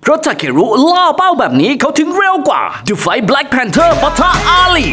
เพราะทาเครุล่อเป้าแบบนี้เขาถึงเร็วกว่า The Fight Black Panther ปะทะอาลี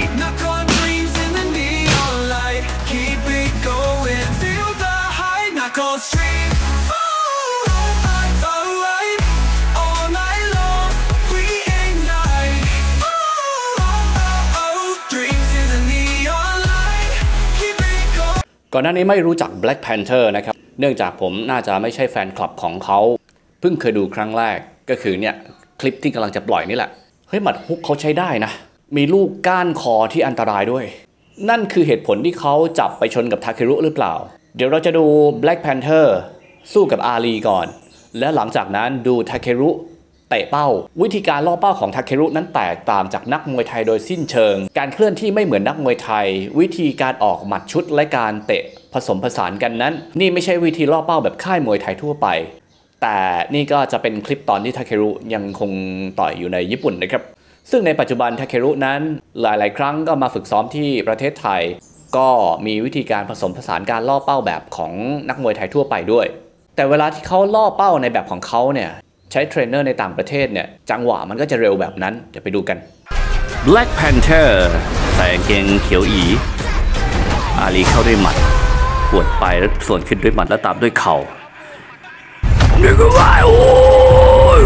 ก่อนหน้านี้ไม่รู้จัก Black Panther นะครับเนื่องจากผมน่าจะไม่ใช่แฟนคลับของเขาเพิ่งเคยดูครั้งแรกก็คือเนี่ยคลิปที่กำลังจะปล่อยนี่แหละเฮ้ยหมัดฮุกเขาใช้ได้นะมีลูกก้านคอที่อันตรายด้วยนั่นคือเหตุผลที่เขาจับไปชนกับทาเครุหรือเปล่าเดี๋ยวเราจะดู Black Panther สู้กับอาลีก่อนและหลังจากนั้นดูทาเครุเตะเป้าวิธีการล่อเป้าของทาเครุนั้นแตกต่างจากนักมวยไทยโดยสิ้นเชิงการเคลื่อนที่ไม่เหมือนนักมวยไทยวิธีการออกหมัดชุดและการเตะผสมผสานกันนั้นนี่ไม่ใช่วิธีล่อเป้าแบบค่ายมวยไทยทั่วไปแต่นี่ก็จะเป็นคลิปตอนที่ทาเครุยังคงต่อยอยู่ในญี่ปุ่นนะครับซึ่งในปัจจุบันทาเครุนั้นหลายๆครั้งก็มาฝึกซ้อมที่ประเทศไทยก็มีวิธีการผสมผสานการล่อเป้าแบบของนักมวยไทยทั่วไปด้วยแต่เวลาที่เขาล่อเป้าในแบบของเขาเนี่ยใช้เทรนเนอร์ในต่างประเทศเนี่ยจังหวะมันก็จะเร็วแบบนั้นเดี๋ยวไปดูกัน Black Panther ใส่กางเกงเขียวอีอาลีเข้าด้วยหมัดปวดไปแล้วส่วนขึ้นด้วยหมัดแล้วตามด้วยเข่านี่ก็ว่าโอ้ย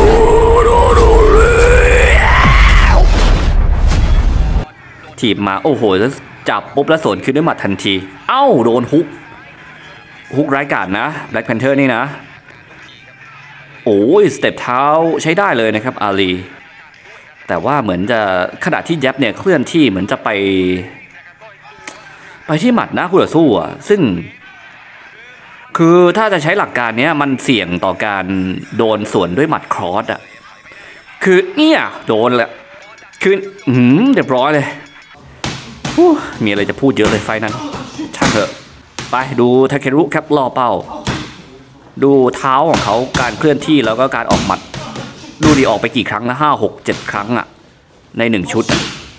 ถีบมาโอ้โหแล้วจับปุ๊บแล้วส่วนขึ้นด้วยหมัดทันทีเอ้าโดนฮุกร้ายกาจนะ Black Panther นี่นะโอ้ยสเต็ปเท้าใช้ได้เลยนะครับอาลีแต่ว่าเหมือนจะขณะที่แย็บเนี่ยเคลื่อนที่เหมือนจะไปที่หมัดนะคู่ต่อสู้อ่ะซึ่งคือถ้าจะใช้หลักการนี้มันเสี่ยงต่อการโดนสวนด้วยหมัดครอสอ่ะคือเนี่ยโดนแหละคือเรียบร้อยเลยมีอะไรจะพูดเยอะเลยไฟนั้นช่างเถอะไปดูทาเครุครับล่อเป้าดูเท้าของเขาการเคลื่อนที่แล้วก็การออกหมัดดูดีออกไปกี่ครั้งนะ5 6 7 ครั้งอ่ะใน1ชุด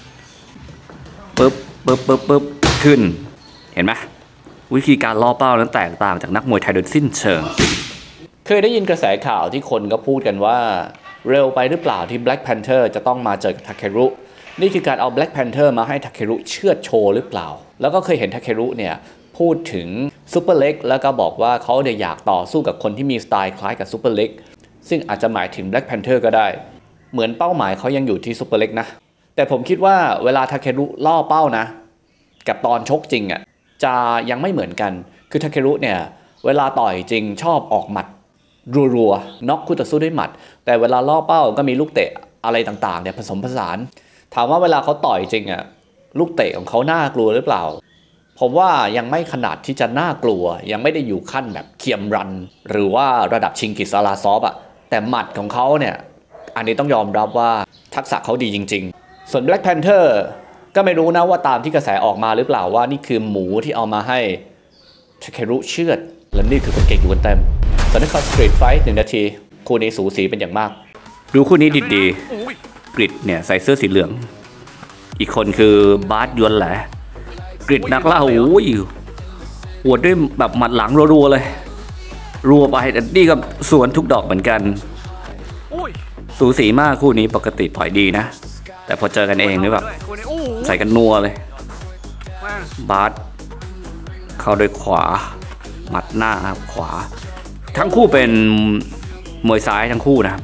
ปึ๊บขึ้นเห็นไหมวิธีการล่อเป้านั้นแตกต่างจากนักมวยไทยโดยสิ้นเชิงเคยได้ยินกระแสข่าวที่คนก็พูดกันว่าเร็วไปหรือเปล่าที่ Black Panther จะต้องมาเจอกับทาเครุนี่คือการเอา Black Panther มาให้ทาเครุเชือดโชว์หรือเปล่าแล้วก็เคยเห็นทาเครุเนี่ยพูดถึงซูเปอร์เล็กแล้วก็บอกว่าเขาเนี่ยอยากต่อสู้กับคนที่มีสไตล์คล้ายกับซูเปอร์เล็กซึ่งอาจจะหมายถึง Black Panther ก็ได้เหมือนเป้าหมายเขายังอยู่ที่ซูเปอร์เล็กนะแต่ผมคิดว่าเวลาทาเครุล่อเป้านะกับตอนชกจริงอ่ะจะยังไม่เหมือนกันคือทาเครุเนี่ยเวลาต่อยจริงชอบออกหมัดรัวๆน็อกคู่ต่อสู้ด้วยหมัดแต่เวลาล่อเป้าก็มีลูกเตะอะไรต่างๆเนี่ยผสมผสานถามว่าเวลาเขาต่อยจริงอ่ะลูกเตะของเขาน่ากลัวหรือเปล่าผมว่ายังไม่ขนาดที่จะน่ากลัวยังไม่ได้อยู่ขั้นแบบเคียมรันหรือว่าระดับชิงกิสอาราซอฟอ่ะแต่หมัดของเขาเนี่ยอันนี้ต้องยอมรับว่าทักษะเขาดีจริงๆส่วน Black Panther ก็ไม่รู้นะว่าตามที่กระแสออกมาหรือเปล่าว่านี่คือหมูที่เอามาให้ทาเครุเชือดและนี่คือกางเกงอยู่บนเต็มสนครสตรีทไฟท์1 นาทีคู่นี้สูสีเป็นอย่างมากดูคู่นี้ดีๆกริดเนี่ยใส่เสื้อสีเหลืองอีกคนคือบาสยวนแหละกริดนักล่าโอ้ยหัวด้วยแบบหมัดหลังรัวๆเลยรัวไปแต่นี่ก็สวนทุกดอกเหมือนกันสูสีมากคู่นี้ปกติถอยดีนะแต่พอเจอกันเองนี่แบบใส่กันนัวเลยบาสเข้าโดยขวาหมัดหน้าขวาทั้งคู่เป็นมวยซ้ายทั้งคู่นะครับ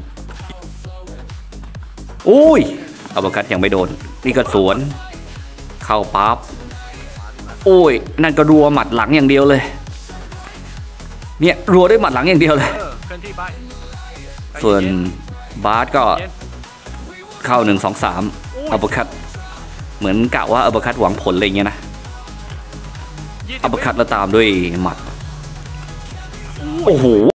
อุ้ยอัปเปอร์คัตยังไม่โดนนี่ก็สวนเข้าปั๊บโอ้ยนั่นก็รัวหมัดหลังอย่างเดียวเลยเนี่ยรัวด้วยหมัดหลังอย่างเดียวเลยส่วนบาสก็เข้า1 2 3อัปเปอร์คัตเหมือนกะว่าอัปเปอร์คัตหวังผลอะไรเงี้ยนะอัปเปอร์คัตแล้วตามด้วยหมัดโอ้โห